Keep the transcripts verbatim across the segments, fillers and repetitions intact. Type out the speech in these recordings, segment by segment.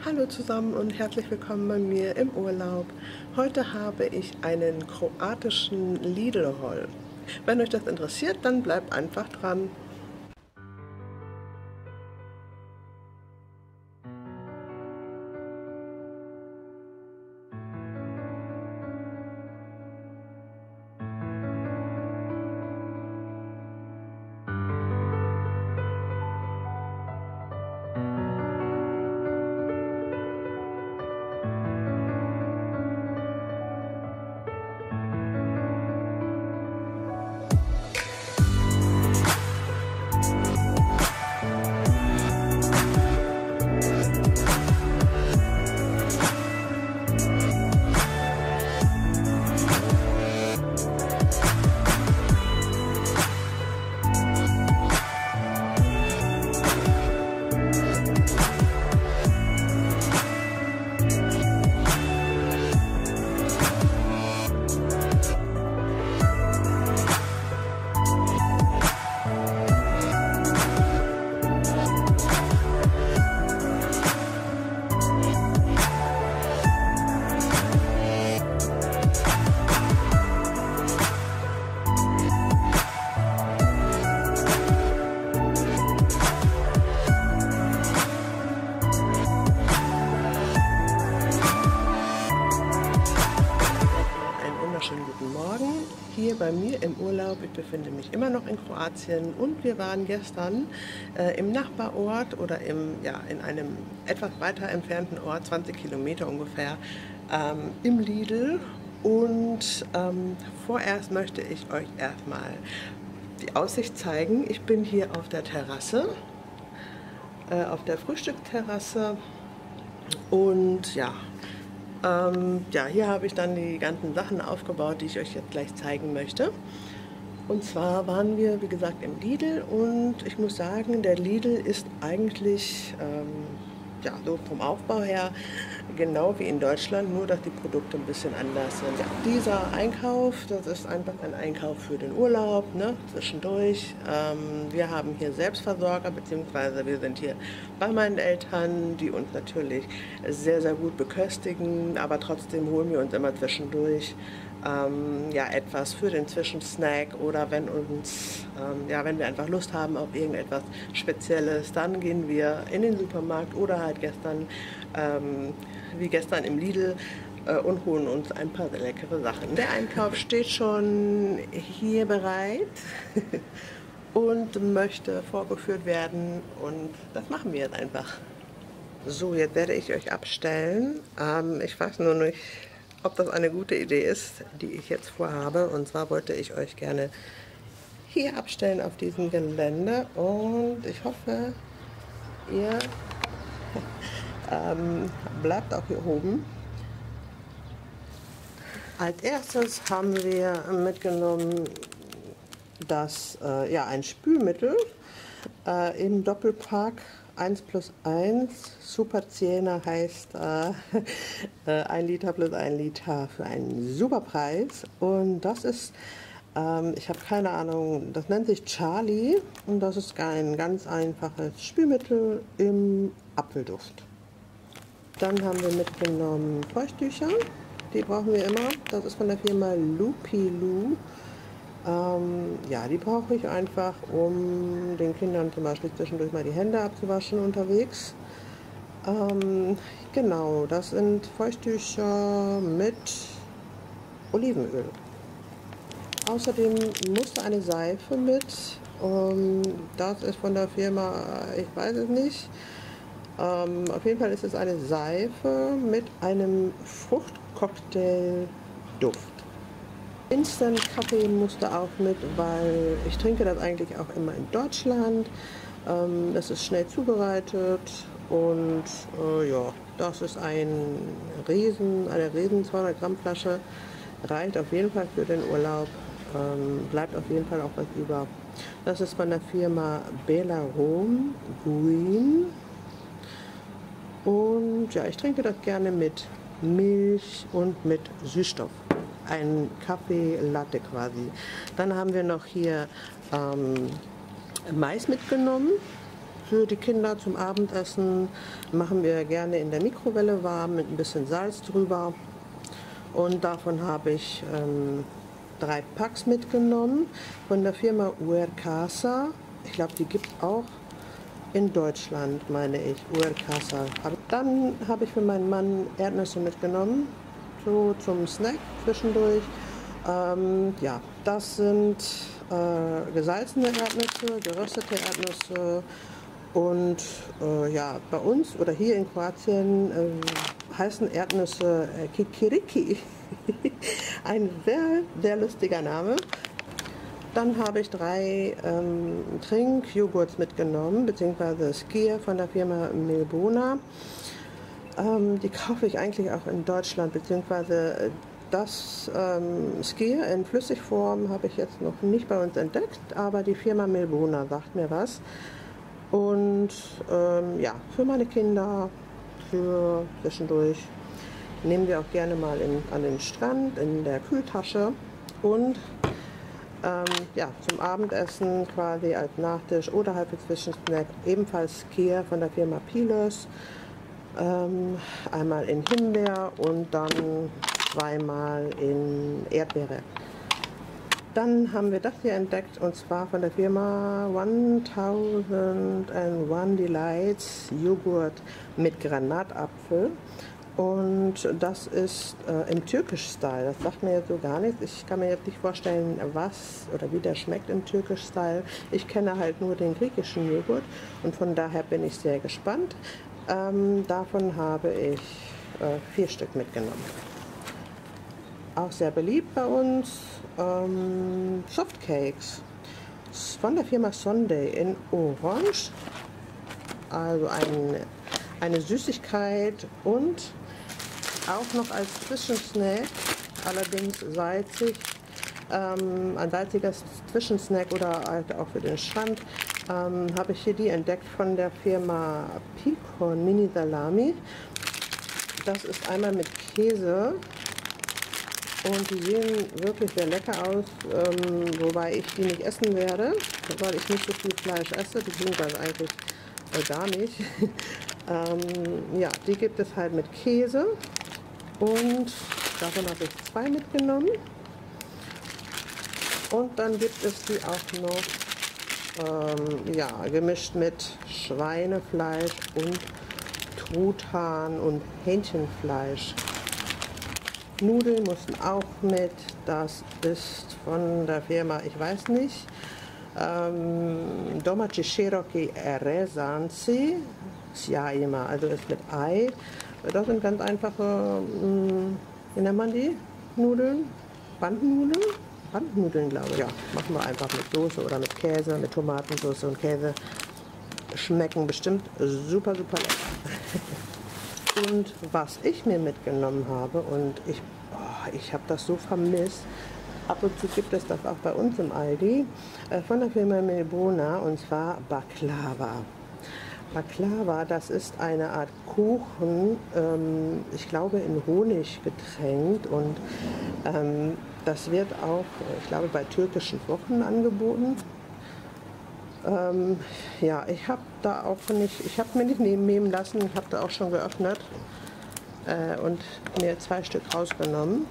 Hallo zusammen und herzlich willkommen bei mir im Urlaub. Heute habe ich einen kroatischen Lidl-Haul. Wenn euch das interessiert, dann bleibt einfach dran. Guten Morgen, hier bei mir im Urlaub. Ich befinde mich immer noch in Kroatien und wir waren gestern äh, im Nachbarort oder im, ja, in einem etwas weiter entfernten Ort, zwanzig Kilometer ungefähr, ähm, im Lidl. Und ähm, vorerst möchte ich euch erstmal die Aussicht zeigen. Ich bin hier auf der Terrasse, äh, auf der Frühstücksterrasse und ja, Ähm, ja, hier habe ich dann die ganzen Sachen aufgebaut, die ich euch jetzt gleich zeigen möchte. Und zwar waren wir, wie gesagt, im Lidl und ich muss sagen, der Lidl ist eigentlich ähm, ja, so vom Aufbau her genau wie in Deutschland, nur dass die Produkte ein bisschen anders sind. Ja, dieser Einkauf, das ist einfach ein Einkauf für den Urlaub, ne, zwischendurch. Ähm, wir haben hier Selbstversorger, beziehungsweise wir sind hier bei meinen Eltern, die uns natürlich sehr, sehr gut beköstigen, aber trotzdem holen wir uns immer zwischendurch ähm, ja, etwas für den Zwischensnack oder wenn uns, ähm, ja, wenn wir einfach Lust haben auf irgendetwas Spezielles, dann gehen wir in den Supermarkt oder halt gestern, ähm, wie gestern im Lidl, äh, und holen uns ein paar leckere Sachen. Der Einkauf steht schon hier bereit und möchte vorgeführt werden und das machen wir jetzt einfach. So, jetzt werde ich euch abstellen. Ähm, ich weiß nur nicht, ob das eine gute Idee ist, die ich jetzt vorhabe. Und zwar wollte ich euch gerne hier abstellen auf diesem Gelände. Und ich hoffe, ihr ähm, bleibt auch hier oben. Als erstes haben wir mitgenommen das, äh, ja, ein Spülmittel äh, im Doppelpack. eins plus eins, Super Zehner heißt äh, ein Liter plus ein Liter für einen super Preis. Und das ist, ähm, ich habe keine Ahnung, das nennt sich Charlie und das ist ein ganz einfaches Spülmittel im Apfelduft. Dann haben wir mitgenommen Feuchttücher, die brauchen wir immer. Das ist von der Firma Lupilu. Ähm, ja, die brauche ich einfach, um den Kindern zum Beispiel zwischendurch mal die Hände abzuwaschen unterwegs. Ähm, genau, das sind Feuchttücher mit Olivenöl. Außerdem musste eine Seife mit. Ähm, das ist von der Firma, ich weiß es nicht. Ähm, auf jeden Fall ist es eine Seife mit einem Fruchtcocktail-Duft. Instant-Kaffee musste auch mit, weil ich trinke das eigentlich auch immer in Deutschland. Ähm, das ist schnell zubereitet und äh, ja, das ist ein Riesen, eine Riesen zweihundert Gramm Flasche. Reicht auf jeden Fall für den Urlaub, ähm, bleibt auf jeden Fall auch was über. Das ist von der Firma Belarome Green. Und ja, ich trinke das gerne mit Milch und mit Süßstoff. Ein Kaffee Latte quasi. Dann haben wir noch hier ähm, Mais mitgenommen. für die Kinder zum Abendessen machen wir gerne in der Mikrowelle warm mit ein bisschen Salz drüber. Und davon habe ich ähm, drei Packs mitgenommen von der Firma Uercasa. Ich glaube, die gibt es auch in Deutschland, meine ich, Uercasa. Dann habe ich für meinen Mann Erdnüsse mitgenommen, so zum Snack zwischendurch. Ähm, ja, das sind äh, gesalzene Erdnüsse, geröstete Erdnüsse und äh, ja, bei uns oder hier in Kroatien äh, heißen Erdnüsse äh, Kikiriki. Ein sehr, sehr lustiger Name. Dann habe ich drei ähm, Trinkjoghurts mitgenommen, beziehungsweise Skyr von der Firma Milbona. Ähm, die kaufe ich eigentlich auch in Deutschland, beziehungsweise das ähm, Skyr in Flüssigform habe ich jetzt noch nicht bei uns entdeckt, aber die Firma Milbona sagt mir was. Und ähm, ja, für meine Kinder, für zwischendurch, nehmen wir auch gerne mal in, an den Strand in der Kühltasche. Und ähm, ja, zum Abendessen quasi als Nachtisch oder halt als Zwischensnack ebenfalls Skyr von der Firma Pilos. Ähm, einmal in Himbeer und dann zweimal in Erdbeere. Dann haben wir das hier entdeckt und zwar von der Firma tausendundeins Delights Joghurt mit Granatapfel. Und das ist äh, im Türkisch-Style. Das sagt mir jetzt so gar nichts. Ich kann mir jetzt nicht vorstellen, was oder wie der schmeckt im Türkisch-Style. Ich kenne halt nur den griechischen Joghurt und von daher bin ich sehr gespannt. Ähm, davon habe ich äh, vier Stück mitgenommen. Auch sehr beliebt bei uns, ähm, Softcakes von der Firma Sunday in Orange. Also ein, eine Süßigkeit und auch noch als Zwischensnack, allerdings salzig, ähm, ein salziger Zwischensnack oder halt auch für den Strand, ähm, habe ich hier die entdeckt von der Firma Picon Mini Salami. Das ist einmal mit Käse und die sehen wirklich sehr lecker aus, ähm, wobei ich die nicht essen werde, weil ich nicht so viel Fleisch esse, beziehungsweise eigentlich äh, gar nicht. ähm, ja, die gibt es halt mit Käse und davon habe ich zwei mitgenommen. Und dann gibt es die auch noch ähm, ja, gemischt mit Schweinefleisch und Truthahn und Hähnchenfleisch. Nudeln mussten auch mit, das ist von der Firma, ich weiß nicht, ähm, Domaći široki rezanci, Sjajima, also ist mit Ei. Das sind ganz einfache, mh, wie nennt man die? Nudeln? Bandnudeln? Bandnudeln, glaube ich. Ja, machen wir einfach mit Soße oder mit Käse, mit Tomatensauce und Käse. Schmecken bestimmt super, super lecker. Und was ich mir mitgenommen habe, und ich, oh, ich habe das so vermisst, ab und zu gibt es das auch bei uns im Aldi, äh, von der Firma Milbona, und zwar Baklava. Baklava, das ist eine Art Kuchen, ähm, ich glaube in Honig getränkt, und ähm, das wird auch, ich glaube, bei türkischen Wochen angeboten. Ähm, ja, ich habe da auch nicht, ich habe mir nicht nehmen lassen, ich habe da auch schon geöffnet äh, und mir zwei Stück rausgenommen.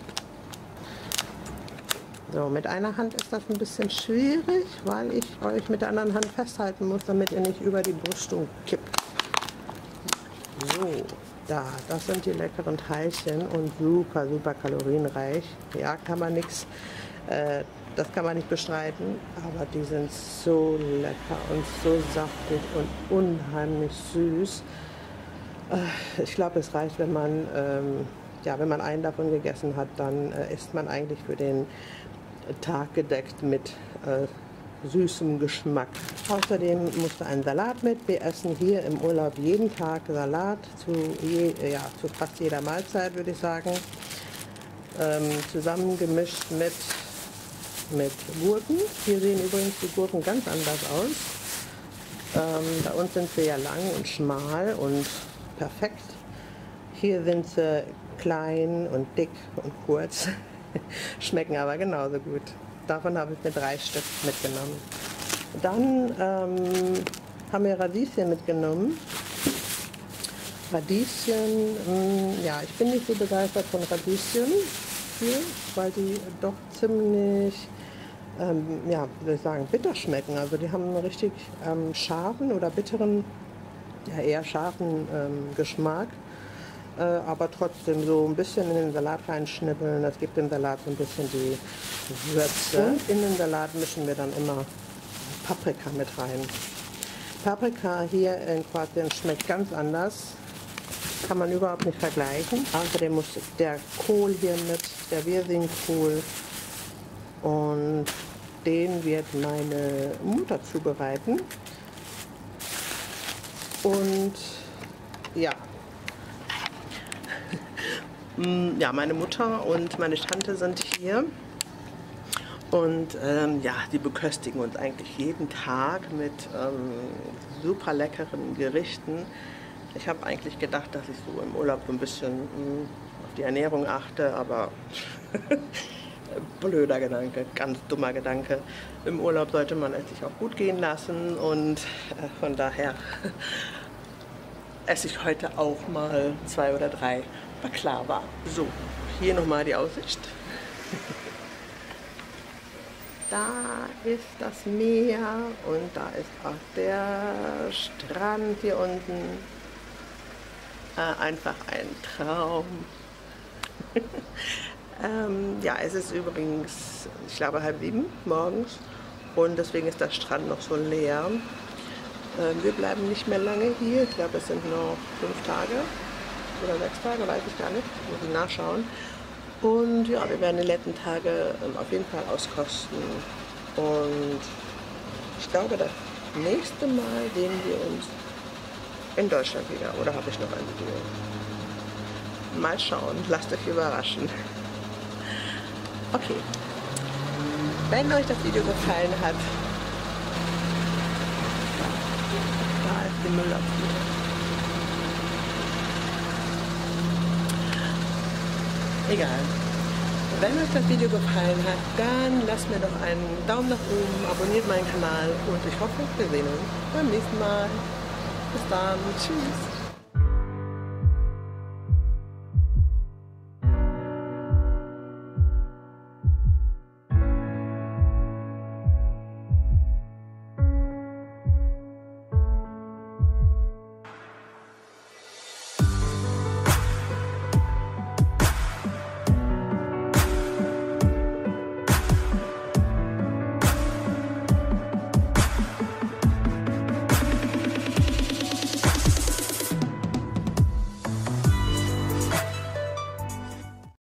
So, mit einer Hand ist das ein bisschen schwierig, weil ich euch mit der anderen Hand festhalten muss, damit ihr nicht über die Brüstung kippt. So, da, das sind die leckeren Teilchen und super, super kalorienreich. Ja, kann man nichts, äh, das kann man nicht bestreiten, aber die sind so lecker und so saftig und unheimlich süß. Äh, ich glaube, es reicht, wenn man, ähm, ja, wenn man einen davon gegessen hat, dann äh, ist man eigentlich für den Tag gedeckt mit äh, süßem Geschmack. Außerdem musste ein Salat mit. Wir essen hier im Urlaub jeden Tag Salat, zu, je, ja, zu fast jeder Mahlzeit, würde ich sagen. Ähm, zusammengemischt mit, mit Gurken. Hier sehen übrigens die Gurken ganz anders aus. Ähm, bei uns sind sie ja lang und schmal und perfekt. Hier sind sie klein und dick und kurz. Schmecken aber genauso gut. Davon habe ich mir drei Stück mitgenommen. Dann ähm, haben wir Radieschen mitgenommen. Radieschen, mh, ja, ich bin nicht so begeistert von Radieschen hier, weil die doch ziemlich, ähm, ja, wie soll ich sagen, bitter schmecken. Also die haben einen richtig ähm, scharfen oder bitteren, ja eher scharfen ähm, Geschmack. Äh, aber trotzdem so ein bisschen in den Salat reinschnippeln. Das gibt dem Salat so ein bisschen die Würze. Und in den Salat mischen wir dann immer Paprika mit rein. Paprika hier in Kroatien schmeckt ganz anders. Kann man überhaupt nicht vergleichen. Außerdem muss der Kohl hier mit, der Wirsingkohl. Und den wird meine Mutter zubereiten. Und ja. Ja, meine Mutter und meine Tante sind hier und ähm, ja, die beköstigen uns eigentlich jeden Tag mit ähm, super leckeren Gerichten. Ich habe eigentlich gedacht, dass ich so im Urlaub so ein bisschen mh, auf die Ernährung achte, aber blöder Gedanke, ganz dummer Gedanke. Im Urlaub sollte man es sich auch gut gehen lassen und äh, von daher esse ich heute auch mal zwei oder drei Baklava. So, hier nochmal die Aussicht. Da ist das Meer und da ist auch der Strand hier unten. Äh, einfach ein Traum. ähm, ja, es ist übrigens, ich glaube, halb sieben morgens und deswegen ist der Strand noch so leer. Äh, wir bleiben nicht mehr lange hier. Ich glaube, es sind noch fünf Tage. Oder sechs Tage, weiß ich gar nicht, muss ich nachschauen. Und ja, wir werden die letzten Tage ähm, auf jeden Fall auskosten. Und ich glaube, das nächste Mal sehen wir uns in Deutschland wieder. Oder habe ich noch ein Video? Mal schauen, lasst euch überraschen. Okay, wenn euch das Video gefallen hat, da ist die Müllabfuhr. Egal. Wenn euch das Video gefallen hat, dann lasst mir doch einen Daumen nach oben, abonniert meinen Kanal und ich hoffe, wir sehen uns beim nächsten Mal. Bis dann. Tschüss.